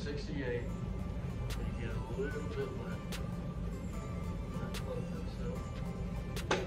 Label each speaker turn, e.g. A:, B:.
A: 68. You get a little bit left. Not close, so.